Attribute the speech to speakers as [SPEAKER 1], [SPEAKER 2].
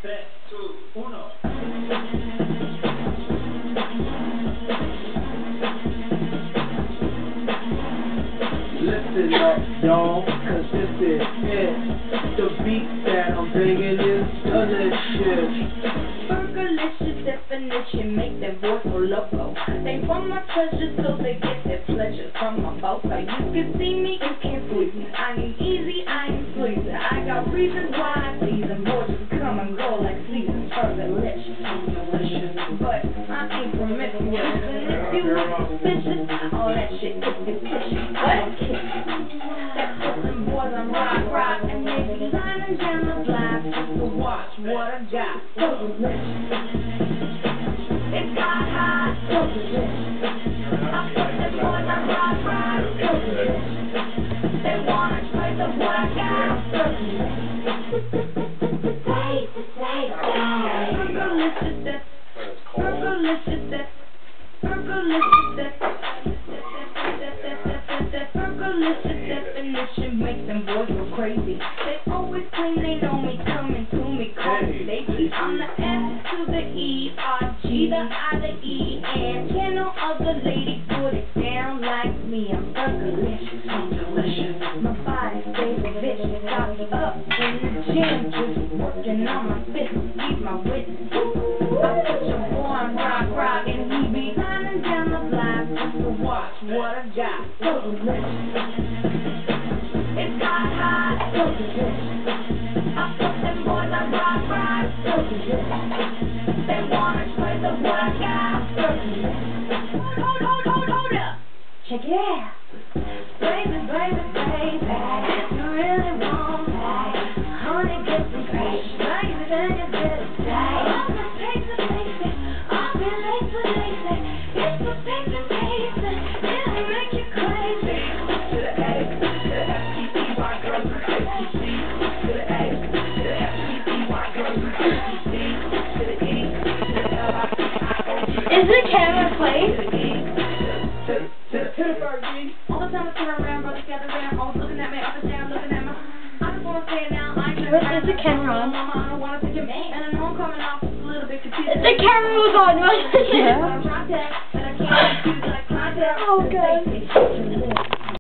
[SPEAKER 1] 3, 2, 1. Listen up, y'all, cause this is it. The beat that I'm bringing is delicious.
[SPEAKER 2] Burgerlicious definition, make that boy go loco. They want my treasure so they get their pleasure from my boca. You can see me, you can't squeeze me. I ain't easy, I ain't sleazy. I got reasons why I please them. Boys just come and go like seasons. Burgerlicious, delicious. But I ain't promiscuous. And if you suspicious, all that shit is fictitious. What? That's what them boys I'm rock, and they be lining down the block just to watch what I got. So delicious. It's hot, so delicious. I put them boys on rock, so delicious. They wanna try the what I got. So delicious. Burgerlicious, that's burgerlicious, that's burgerlicious, that burgerlicious definition makes them boys go crazy. They always claim they know me, coming to me, call me lately. I'm the S to the E, R, G, the I, the E, and can no other lady put it down like me. I'm burgerlicious, I'm delicious. My body stays vicious. Got me up in the gym, just working on my fitness, keep my witness. I put your boy on rock, and he be lining down the block just to watch what I got. So delicious. It's hot, so delicious. I put them boys on rock, so delicious. They wanna try the what I got. So delicious. Hold up. Check it out. Baby, you really want that. Honey, get some fish. Baby, then you get a day. I'm the taste of tasty. I'll be late for lazy. It's the taste of tasty. It'll make you crazy. To the A, to the F-T-E-Y, girls with FTC. To the A, to the F-T-E-Y, girls with FTC. To the E, to the L-I-C-I-O-G.
[SPEAKER 3] Is the camera playing?
[SPEAKER 2] All the time I turn around, brothers gather around, always looking at me, up and down, looking at me. I just wanna say it now, I ain't
[SPEAKER 3] What is the camera on?
[SPEAKER 2] I don't wanna take your man, and I know I'm coming off just a little bit confused.
[SPEAKER 3] The camera was on, wasn't it?
[SPEAKER 2] Yeah. But I can't confuse like contact.
[SPEAKER 3] Oh, God.